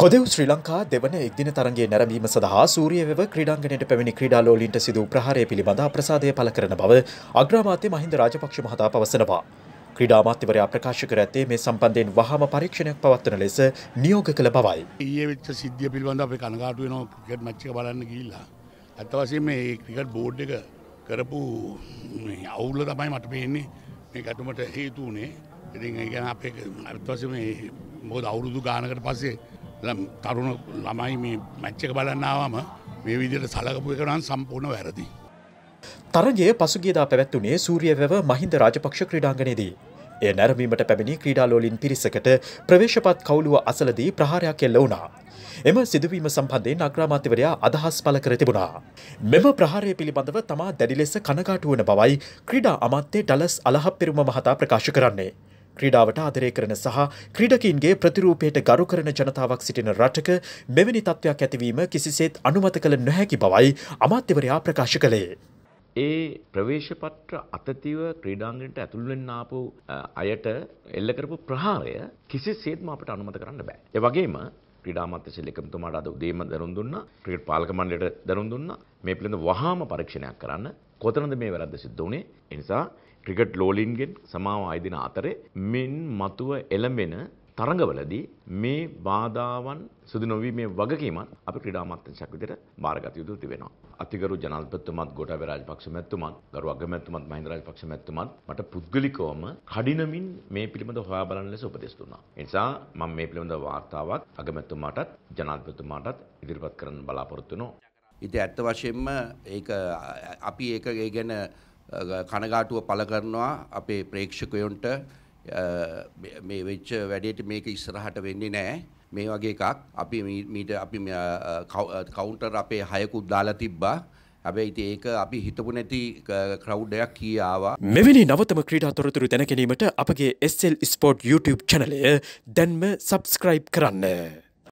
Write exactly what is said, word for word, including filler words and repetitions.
කොදෙව් ශ්‍රී ලංකා දෙවන එක්දින තරගයේ නැරඹීම සඳහා සූරියවැව ක්‍රීඩාංගණයට පැමිණි ක්‍රීඩාලෝලීන්ට සිදු ප්‍රහාරය පිළිබඳ අප්‍රසාදය පළ කරන බව අග්‍රාමාත්‍ය මහින්ද රාජපක්ෂ මහතා පවසනවා. ක්‍රීඩා අමාත්‍යවරයා ප්‍රකාශ කර ඇත්තේ මේ සම්බන්ධයෙන් වහාම පරීක්ෂණයක් පවත්වන ලෙස නියෝග කළ බවයි. ඊයේ වෙච්ච සිද්ධිය පිළිබඳව අපි කනගාටු වෙනවා ක්‍රිකට් මැච් එක බලන්න ගිහිල්ලා. අත් වශයෙන්ම මේ ක්‍රිකට් බෝඩ් එක කරපු අවුල තමයි මට පේන්නේ මේ ගැටුමට හේතු උනේ. ඉතින් ඒ කියන්නේ අපේ අත් වශයෙන්ම මොකද අවුරුදු ගානකට පස්සේ තරුණ ළමයි මේ මැච් එක බලන්න ආවම මේ විදිහට සලකපු එක නම් සම්පූර්ණ වැරදි. තරගයේ පසුගියදා පැවැත්වුණේ සූරියවැව මහින්ද රාජපක්ෂ ක්‍රීඩාංගණයේදී. එය නැරඹීමට පැමිණි ක්‍රීඩාලෝලීන් පිරිසකට ප්‍රවේශපත් කවුළුව අසලදී ප්‍රහාරයක් එල්ල වුණා. එම සිදුවීම සම්බන්ධයෙන් අග්‍රාමාත්‍යවරයා අදහස් පළ කර තිබුණා. මෙම ප්‍රහාරය පිළිබඳව තමා දැඩි ලෙස කනගාටු වන බවයි ක්‍රීඩා අමාත්‍ය ඩලස් අලහප්පෙරුම මහතා ප්‍රකාශ කරන්නේ. ක්‍රීඩාවට ආදරය කරන සහ ක්‍රීඩකීන්ගේ ප්‍රතිරූපයට ගරු කරන ජනතාවක් සිටින රටක මෙවැනි තත්ත්වයක් ඇතිවීම කිසිසේත් අනුමත කළ නොහැකි බවයි අමාත්‍යවරයා ප්‍රකාශ කළේ. ඒ ප්‍රවේශපත්‍ර අතතිව ක්‍රීඩාංගණයට ඇතුල් වෙන්න ආපු අයට එල්ල කරපු ප්‍රහාරය කිසිසේත්ම අපිට අනුමත කරන්න බෑ. ඒ වගේම ක්‍රීඩා අමාත්‍ය සෙල්ලකම්තුමාට අද උදේම දරුම් දුන්නා. ක්‍රිකට් පාලක මණ්ඩලයට දරුම් දුන්නා. මේ පිළිබඳව වහාම පරීක්ෂණයක් කරන්න. කොතනද මේ වැරද්ද සිද්ධ වුනේ? ඒ නිසා ක්‍රිකට් ලෝලීන්ගෙන් සමාව අයදින අතරේ මින් මතුව එළඹෙන තරඟවලදී මේ බාධාවන් සිදු නොවීමේ වගකීමත් අපි ක්‍රීඩා අමාත්‍යාංශයක් විදිහට බාරගත යුතු තිබෙනවා. අතිගරු ජනාධිපතිතුමත් ගෝඨාභය රාජපක්ෂ මැතිතුමත් ගරු අගමැතිතුමත් මහින්ද රාජපක්ෂ මැතිතුමත් මට පුද්ගලිකවම කඩිනමින් මේ පිළිබඳව හොයා බලන ලෙස උපදෙස් දුන්නා. ඒ නිසා මම මේ පිළිබඳව වාර්තාවක් අගමැතිතුමාටත් ජනාධිපතිතුමාටත් ඉදිරිපත් කරන්න බලාපොරොත්තු වෙනවා. ඉතින් ඇත්ත වශයෙන්ම ඒක අපි ඒක ගැන කනගාටුව පළ කරනවා අපේ ප්‍රේක්ෂකයන්ට. මේ වෙච්ච වැඩේට මේක ඉස්සරහට වෙන්නේ නැහැ. මේ වගේ එකක් අපි මීට අපි කවුන්ටර් අපේ හයකුත් දාලා තිබ්බා. හැබැයි ඉතින් ඒක අපි හිතපු නැති ක්‍රවුඩ් එකක් කී ආවා. මෙවැනි නවතම ක්‍රීඩා තොරතුරු දැන ගැනීමට අපගේ S L sport YouTube channel එක දැන්ම subscribe කරන්න.